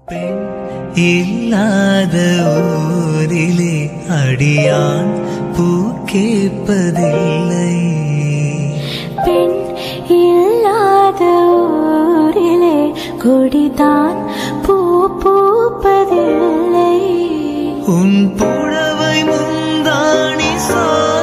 பெண் இல்லாத ஊரிலே அடியான் பூ கேட்பதில்லை. பெண் இல்லாத ஊரிலே கொடிதான் பூ பூப்பதில்லை. உன் புடவை முந்தாணி